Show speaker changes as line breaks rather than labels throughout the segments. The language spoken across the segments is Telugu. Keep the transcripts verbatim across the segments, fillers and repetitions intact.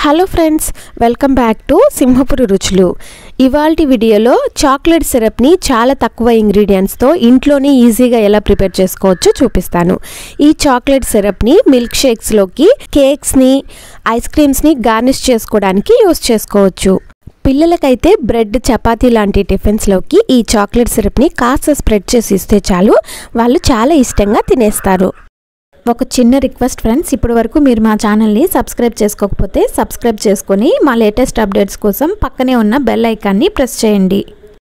Hello friends, welcome back to Simhapuri Ruchulu. ఇవాల్టి వీడియోలో చాక్లెట్ సిరప్ని చాలా తక్కువ ఇంగ్రీడియంట్స్తో ఇంట్లోనే ఈజీగా ఎలా ప్రిపేర్ చేసుకోవచ్చో చూపిస్తాను. ఈ చాక్లెట్ సిరప్ని మిల్క్ షేక్స్లోకి, కేక్స్ని, ఐస్ క్రీమ్స్ని గార్నిష్ చేసుకోవడానికి యూస్ చేసుకోవచ్చు. పిల్లలకైతే బ్రెడ్, చపాతీ లాంటి టిఫిన్స్లోకి ఈ చాక్లెట్ సిరప్ని కాస్త స్ప్రెడ్ చేసి ఇస్తే చాలు, వాళ్ళు చాలా ఇష్టంగా తినేస్తారు.
ఒక చిన్న రిక్వెస్ట్ ఫ్రెండ్స్, ఇప్పటి వరకు మీరు మా ఛానల్ని సబ్స్క్రైబ్ చేసుకోకపోతే సబ్స్క్రైబ్ చేసుకొని మా లేటెస్ట్ అప్డేట్స్ కోసం పక్కనే ఉన్న బెల్ ఐకాన్ని ప్రెస్ చేయండి.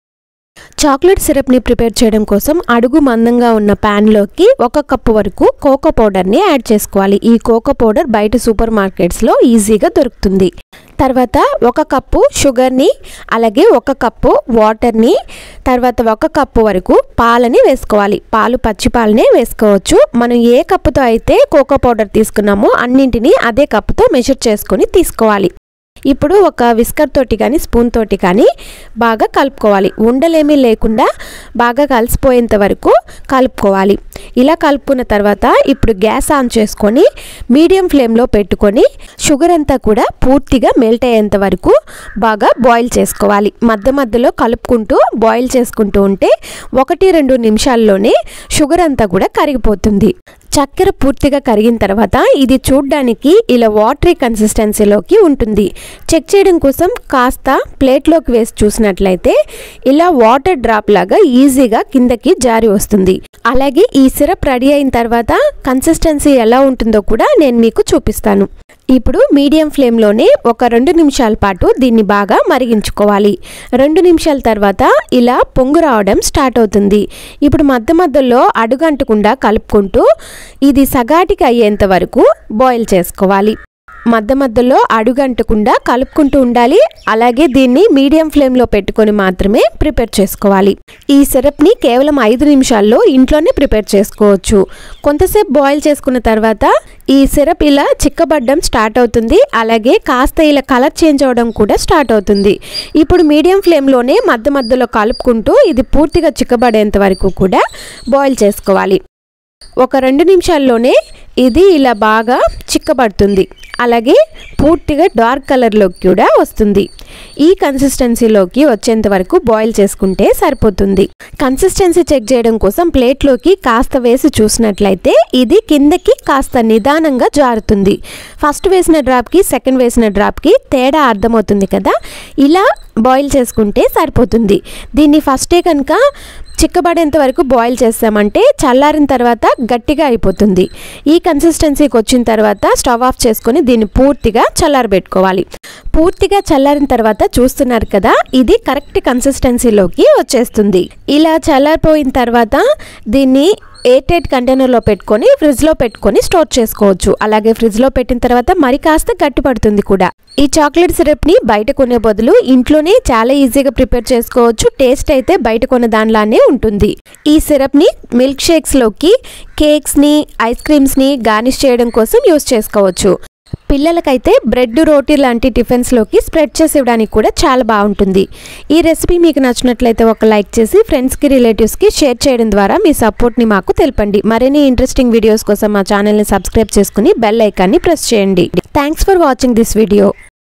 చాక్లెట్ సిరప్ని ప్రిపేర్ చేయడం కోసం అడుగు మందంగా ఉన్న ప్యాన్లోకి ఒక కప్పు వరకు కోకో పౌడర్ని యాడ్ చేసుకోవాలి. ఈ కోకో పౌడర్ బయట సూపర్ మార్కెట్స్లో ఈజీగా దొరుకుతుంది. తర్వాత ఒక కప్పు షుగర్ని, అలాగే ఒక కప్పు వాటర్ని, తర్వాత ఒక కప్పు వరకు పాలని వేసుకోవాలి. పాలు పచ్చి పాలనే వేసుకోవచ్చు. మనం ఏ కప్పుతో అయితే కోకో పౌడర్ తీసుకున్నామో అన్నింటినీ అదే కప్పుతో మెజర్ చేసుకొని తీసుకోవాలి. ఇప్పుడు ఒక విస్కర్ తోటి కానీ స్పూన్ తోటి కానీ బాగా కలుపుకోవాలి. ఉండలేమీ లేకుండా బాగా కలిసిపోయేంత వరకు కలుపుకోవాలి. ఇలా కలుపుకున్న తర్వాత ఇప్పుడు గ్యాస్ ఆన్ చేసుకొని మీడియం ఫ్లేమ్లో పెట్టుకొని షుగర్ అంతా కూడా పూర్తిగా మెల్ట్ అయ్యేంత వరకు బాగా బాయిల్ చేసుకోవాలి. మధ్య మధ్యలో కలుపుకుంటూ బాయిల్ చేసుకుంటూ ఉంటే ఒకటి రెండు నిమిషాల్లోనే షుగర్ అంతా కూడా కరిగిపోతుంది. చక్కెర పూర్తిగా కరిగిన తర్వాత ఇది చూడ్డానికి ఇలా వాటరీ కన్సిస్టెన్సీలోకి ఉంటుంది. చెక్ చేయడం కోసం కాస్త ప్లేట్లోకి వేసి చూసినట్లయితే ఇలా వాటర్ డ్రాప్ లాగా ఈజీగా కిందకి జారి వస్తుంది. అలాగే ఈ సిరప్ రెడీ అయిన తర్వాత కన్సిస్టెన్సీ ఎలా ఉంటుందో కూడా నేను మీకు చూపిస్తాను. ఇప్పుడు మీడియం ఫ్లేమ్లోనే ఒక రెండు నిమిషాల పాటు దీన్ని బాగా మరిగించుకోవాలి. రెండు నిమిషాల తర్వాత ఇలా పొంగు రావడం స్టార్ట్ అవుతుంది. ఇప్పుడు మధ్య మధ్యలో అడుగంటకుండా కలుపుకుంటూ ఇది సగాటికి అయ్యేంత వరకు బాయిల్ చేసుకోవాలి. మధ్య మధ్యలో అడుగంటకుండా కలుపుకుంటూ ఉండాలి. అలాగే దీన్ని మీడియం ఫ్లేమ్లో పెట్టుకొని మాత్రమే ప్రిపేర్ చేసుకోవాలి. ఈ సిరప్ని కేవలం ఐదు నిమిషాల్లో ఇంట్లోనే ప్రిపేర్ చేసుకోవచ్చు. కొంతసేపు బాయిల్ చేసుకున్న తర్వాత ఈ సిరప్ ఇలా చిక్కబడ్డం స్టార్ట్ అవుతుంది. అలాగే కాస్త ఇలా కలర్ చేంజ్ అవ్వడం కూడా స్టార్ట్ అవుతుంది. ఇప్పుడు మీడియం ఫ్లేమ్లోనే మధ్య మధ్యలో కలుపుకుంటూ ఇది పూర్తిగా చిక్కబడేంత వరకు కూడా బాయిల్ చేసుకోవాలి. ఒక రెండు నిమిషాల్లోనే ఇది ఇలా బాగా చిక్కబడుతుంది. అలాగే పూర్తిగా డార్క్ కలర్లోకి కూడా వస్తుంది. ఈ కన్సిస్టెన్సీలోకి వచ్చేంత వరకు బాయిల్ చేసుకుంటే సరిపోతుంది. కన్సిస్టెన్సీ చెక్ చేయడం కోసం ప్లేట్లోకి కాస్త వేసి చూసినట్లయితే ఇది కిందకి కాస్త నిదానంగా జారుతుంది. ఫస్ట్ వేసిన డ్రాప్కి సెకండ్ వేసిన డ్రాప్కి తేడా అర్థమవుతుంది కదా. ఇలా బాయిల్ చేసుకుంటే సరిపోతుంది. దీన్ని ఫస్టే కనుక చిక్కబడేంత వరకు బాయిల్ చేస్తామంటే చల్లారిన తర్వాత గట్టిగా అయిపోతుంది. ఈ కన్సిస్టెన్సీకి వచ్చిన తర్వాత స్టవ్ ఆఫ్ చేసుకొని దీన్ని పూర్తిగా చల్లారబెట్టుకోవాలి. పూర్తిగా చల్లారిన తర్వాత చూస్తున్నారు కదా, ఇది కరెక్ట్ కన్సిస్టెన్సీలోకి వచ్చేస్తుంది. ఇలా చల్లారిపోయిన తర్వాత దీన్ని ఎయిర్ టైట్ కంటైనర్లో పెట్టుకొని ఫ్రిడ్జ్లో పెట్టుకొని స్టోర్ చేసుకోవచ్చు. అలాగే ఫ్రిడ్జ్లో పెట్టిన తర్వాత మరి కాస్త గట్టిపడుతుంది కూడా. ఈ చాక్లెట్ సిరప్ని బయట కొనే బదులు ఇంట్లోనే చాలా ఈజీగా ప్రిపేర్ చేసుకోవచ్చు. టేస్ట్ అయితే బయట కొన్న దానిలానే ఉంటుంది. ఈ సిరప్ని మిల్క్ షేక్స్లోకి, కేక్స్ని, ఐస్ క్రీమ్స్ని గార్నిష్ చేయడం కోసం యూస్ చేసుకోవచ్చు. పిల్లలకైతే బ్రెడ్, రోటీ లాంటి టిఫిన్స్లోకి స్ప్రెడ్ చేసి ఇవ్వడానికి కూడా చాలా బాగుంటుంది. ఈ రెసిపీ మీకు నచ్చినట్లయితే ఒక లైక్ చేసి ఫ్రెండ్స్కి, రిలేటివ్స్కి షేర్ చేయడం ద్వారా మీ సపోర్ట్ని మాకు తెలపండి. మరిన్ని ఇంట్రెస్టింగ్ వీడియోస్ కోసం మా ఛానల్ని సబ్స్క్రైబ్ చేసుకుని బెల్ ఐకాన్ని ప్రెస్ చేయండి. Thanks for watching this video.